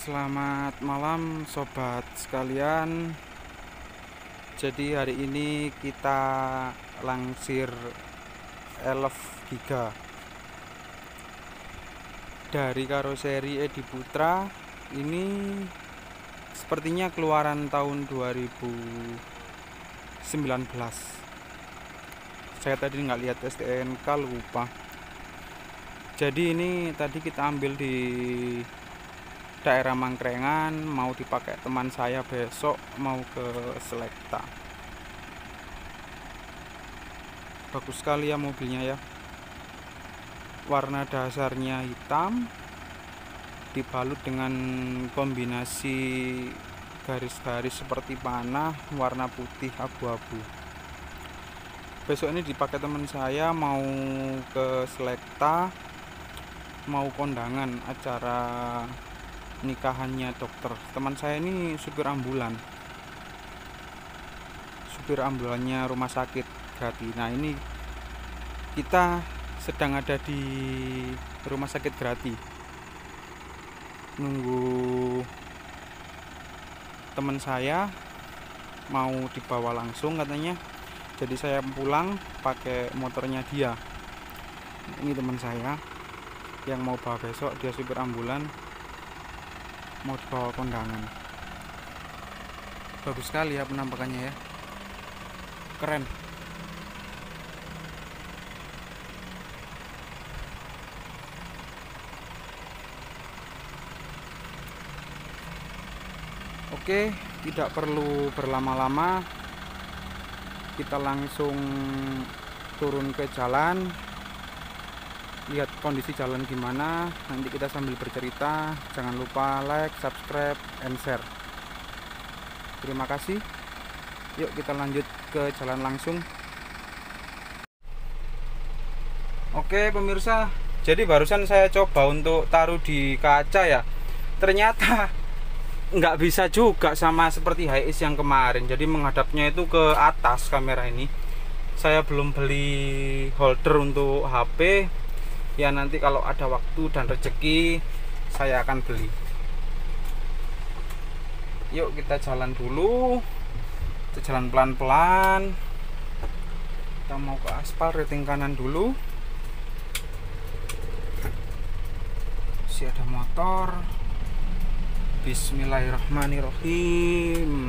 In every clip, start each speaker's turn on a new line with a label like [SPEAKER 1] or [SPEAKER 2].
[SPEAKER 1] Selamat malam sobat sekalian. Jadi hari ini kita lansir Elf Giga dari karoseri Edi Putra. Ini sepertinya keluaran tahun 2019. Saya tadi nggak lihat STNK, lupa. Jadi ini tadi kita ambil di daerah Mangkrengan, mau dipakai teman saya besok mau ke Selekta. Bagus sekali ya mobilnya ya. Warna dasarnya hitam dibalut dengan kombinasi garis-garis seperti panah warna putih abu-abu. Besok ini dipakai teman saya mau ke Selekta, mau kondangan acara nikahannya dokter. Teman saya ini supir ambulannya rumah sakit Grati. Nah ini kita sedang ada di rumah sakit Grati, nunggu teman saya mau dibawa langsung katanya. Jadi saya pulang pakai motornya dia. Ini teman saya yang mau bawa besok, dia supir ambulan, mau dibawa kondangan. Bagus sekali ya penampakannya ya, keren. Oke, tidak perlu berlama-lama, kita langsung turun ke jalan, lihat kondisi jalan gimana. Nanti kita sambil bercerita. Jangan lupa like, subscribe, and share. Terima kasih. Yuk kita lanjut ke jalan langsung. Oke pemirsa, jadi barusan saya coba untuk taruh di kaca ya, ternyata nggak bisa juga sama seperti HiAce yang kemarin. Jadi menghadapnya itu ke atas kamera ini. Saya belum beli holder untuk HP ya, nanti kalau ada waktu dan rezeki saya akan beli. Yuk kita jalan dulu, kita jalan pelan-pelan. Kita mau ke aspal, rating kanan dulu. Masih ada motor. Bismillahirrahmanirrahim.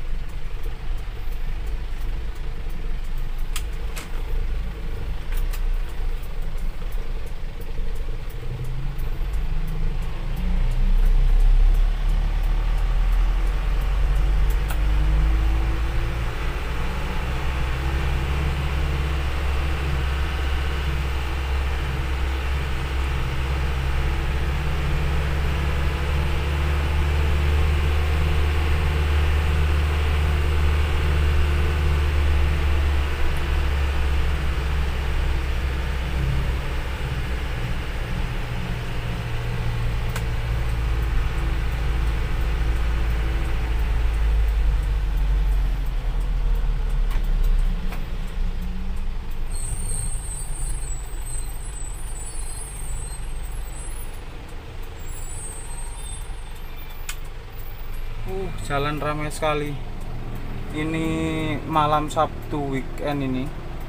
[SPEAKER 1] Jalan ramai sekali. Ini malam Sabtu weekend ini.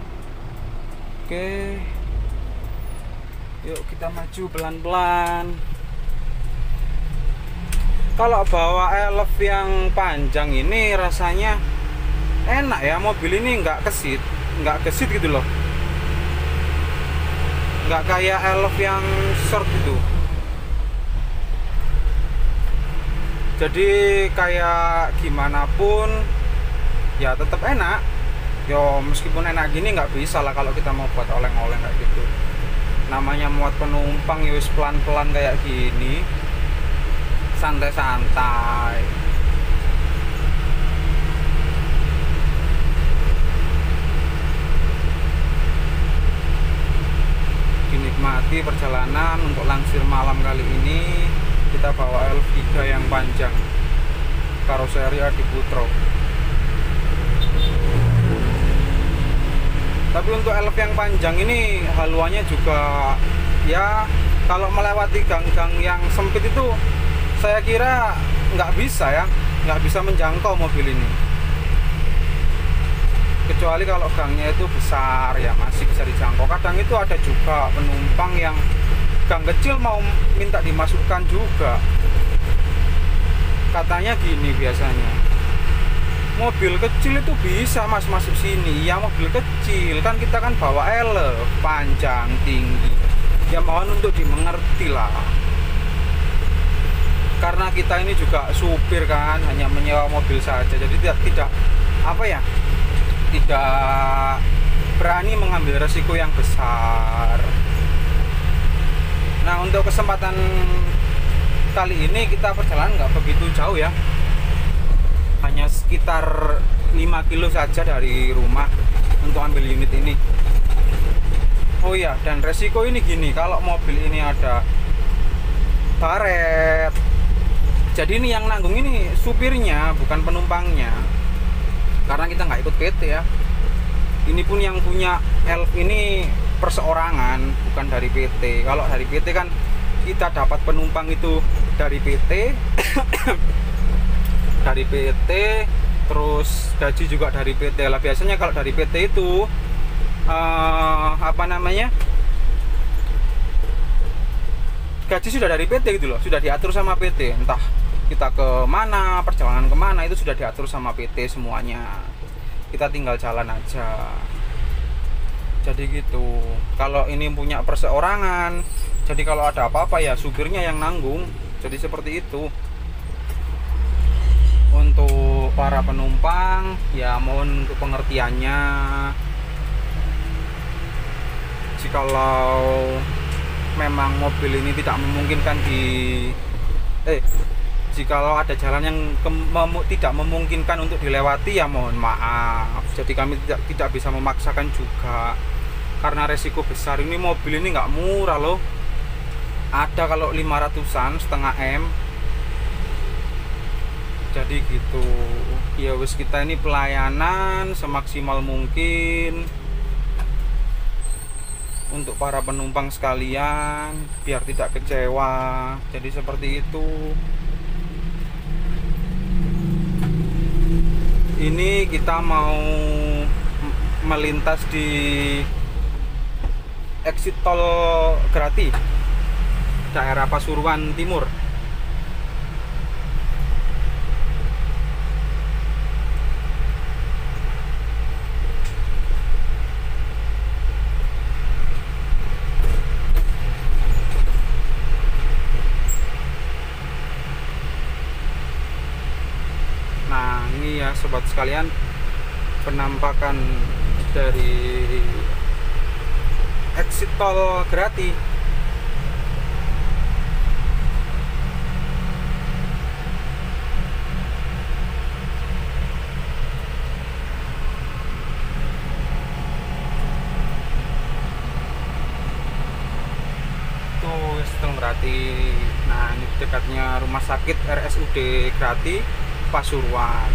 [SPEAKER 1] Oke, yuk kita maju pelan-pelan. Kalau bawa Elf yang panjang ini rasanya enak ya, mobil ini nggak gesit gitu loh, nggak kayak Elf yang short gitu. Jadi kayak gimana pun ya tetap enak. Yo meskipun enak gini nggak bisa lah kalau kita mau buat oleng-oleng kayak gitu. Namanya muat penumpang ya pelan-pelan kayak gini, santai-santai. Dinikmati perjalanan untuk lansir malam kali ini. Kita bawa Elf Giga yang panjang, karoseri Edi Putra. Tapi untuk Elf yang panjang ini haluannya juga ya, kalau melewati gang-gang yang sempit itu saya kira nggak bisa ya, nggak bisa menjangkau mobil ini, kecuali kalau gangnya itu besar ya masih bisa dijangkau. Kadang itu ada juga penumpang yang gang kecil mau minta dimasukkan juga. Katanya gini, biasanya mobil kecil itu bisa mas masuk sini. Ya mobil kecil kan, kita kan bawa elf panjang tinggi, ya mohon untuk dimengerti lah, karena kita ini juga supir kan, hanya menyewa mobil saja, jadi tidak apa ya, tidak berani mengambil resiko yang besar. Nah, untuk kesempatan kali ini kita perjalanan nggak begitu jauh ya, hanya sekitar 5 kilo saja dari rumah untuk ambil unit ini. Oh iya, dan resiko ini gini, kalau mobil ini ada baret, jadi ini yang nanggung ini supirnya, bukan penumpangnya, karena kita nggak ikut PT ya. Ini pun yang punya elf ini perseorangan, bukan dari PT. Kalau dari PT kan kita dapat penumpang itu dari PT dari PT, terus gaji juga dari PT lah. Biasanya kalau dari PT itu apa namanya, gaji sudah dari PT gitu loh, sudah diatur sama PT, entah kita ke mana, perjalanan kemana, itu sudah diatur sama PT semuanya, kita tinggal jalan aja. Jadi gitu. Kalau ini punya perseorangan, jadi kalau ada apa-apa ya supirnya yang nanggung, jadi seperti itu. Untuk para penumpang ya mohon untuk pengertiannya. Jikalau memang mobil ini tidak memungkinkan jikalau ada jalan yang tidak memungkinkan untuk dilewati ya mohon maaf. Jadi kami tidak bisa memaksakan juga, karena resiko besar. Ini mobil ini nggak murah loh, ada kalau 500-an, setengah M. Jadi gitu ya wis, kita ini pelayanan semaksimal mungkin untuk para penumpang sekalian biar tidak kecewa. Jadi seperti itu. Ini kita mau melintas di exit tol Grati, daerah Pasuruan Timur. Nah ini ya sobat sekalian, penampakan dari exit tol Grati. Tuh tol Grati. Nah ini dekatnya rumah sakit RSUD Grati Pasuruan.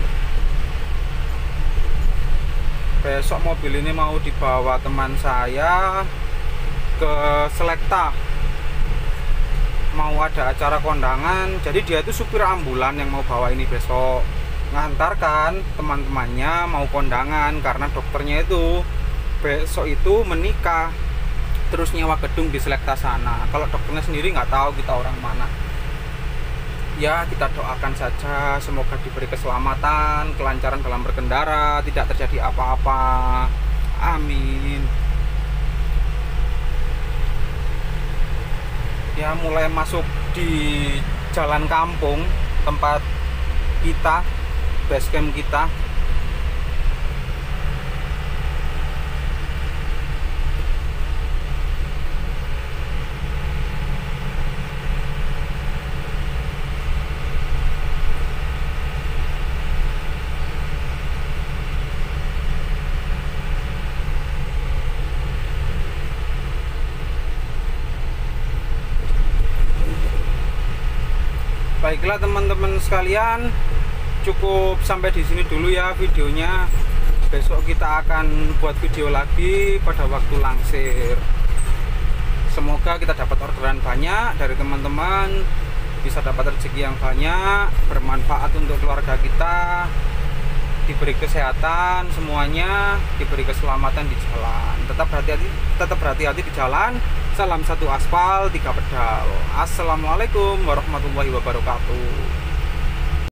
[SPEAKER 1] Besok mobil ini mau dibawa teman saya ke Selekta, mau ada acara kondangan. Jadi dia itu supir ambulan yang mau bawa ini besok, ngantarkan teman-temannya mau kondangan, karena dokternya itu besok itu menikah, terus nyewa gedung di Selekta sana. Kalau dokternya sendiri nggak tahu kita orang mana. Ya kita doakan saja semoga diberi keselamatan, kelancaran dalam berkendara, tidak terjadi apa-apa, amin. Ya mulai masuk di jalan kampung tempat kita, base camp kita. Baiklah teman-teman sekalian, cukup sampai di sini dulu ya videonya. Besok kita akan buat video lagi pada waktu langsir. Semoga kita dapat orderan banyak dari teman-teman bisa dapat rezeki yang banyak, bermanfaat untuk keluarga kita, diberi kesehatan semuanya, diberi keselamatan di jalan. Tetap berhati-hati di jalan. Salam satu aspal, tiga pedal. Assalamualaikum warahmatullahi wabarakatuh.